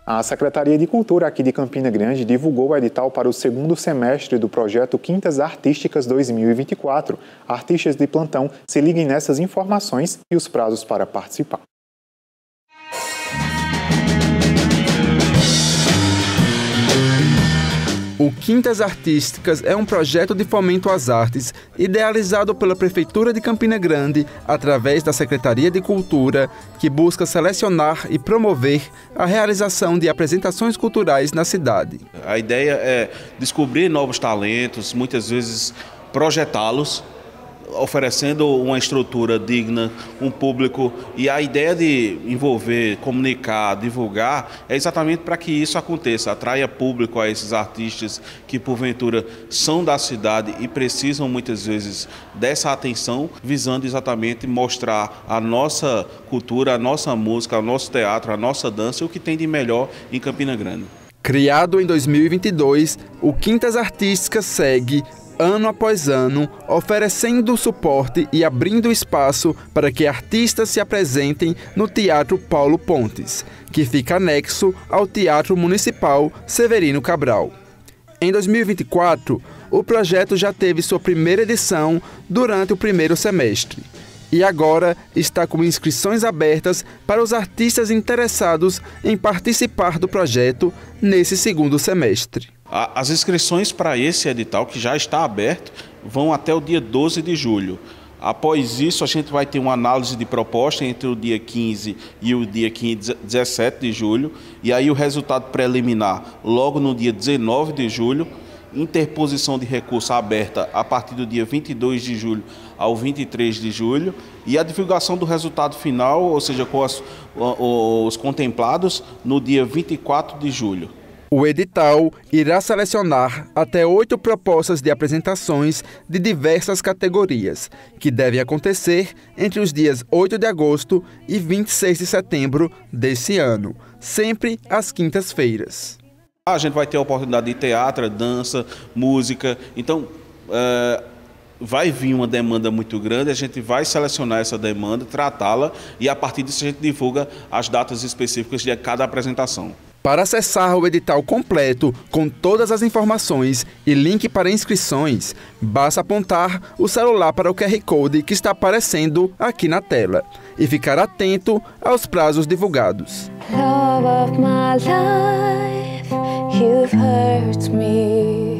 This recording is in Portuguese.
A Secretaria de Cultura aqui de Campina Grande divulgou o edital para o segundo semestre do projeto Quintas Artísticas 2024. Artistas de plantão, se liguem nessas informações e os prazos para participar. O Quintas Artísticas é um projeto de fomento às artes, idealizado pela Prefeitura de Campina Grande, através da Secretaria de Cultura, que busca selecionar e promover a realização de apresentações culturais na cidade. A ideia é descobrir novos talentos, muitas vezes projetá-los, oferecendo uma estrutura digna, um público, e a ideia de envolver, comunicar, divulgar é exatamente para que isso aconteça, atraia público a esses artistas que porventura são da cidade e precisam muitas vezes dessa atenção, visando exatamente mostrar a nossa cultura, a nossa música, o nosso teatro, a nossa dança, o que tem de melhor em Campina Grande. Criado em 2022, o Quintas Artísticas segue ano após ano, oferecendo suporte e abrindo espaço para que artistas se apresentem no Teatro Paulo Pontes, que fica anexo ao Teatro Municipal Severino Cabral. Em 2024, o projeto já teve sua primeira edição durante o primeiro semestre e agora está com inscrições abertas para os artistas interessados em participar do projeto nesse segundo semestre. As inscrições para esse edital, que já está aberto, vão até o dia 12 de julho. Após isso, a gente vai ter uma análise de proposta entre o dia 15 e o dia 17 de julho. E aí o resultado preliminar logo no dia 19 de julho. Interposição de recurso aberta a partir do dia 22 de julho ao 23 de julho. E a divulgação do resultado final, ou seja, com os contemplados, no dia 24 de julho. O edital irá selecionar até 8 propostas de apresentações de diversas categorias, que devem acontecer entre os dias 8 de agosto e 26 de setembro desse ano, sempre às quintas-feiras. A gente vai ter a oportunidade de teatro, dança, música, então vai vir uma demanda muito grande, a gente vai selecionar essa demanda, tratá-la e a partir disso a gente divulga as datas específicas de cada apresentação. Para acessar o edital completo, com todas as informações e link para inscrições, basta apontar o celular para o QR Code que está aparecendo aqui na tela e ficar atento aos prazos divulgados. Love of my life, you've hurt me.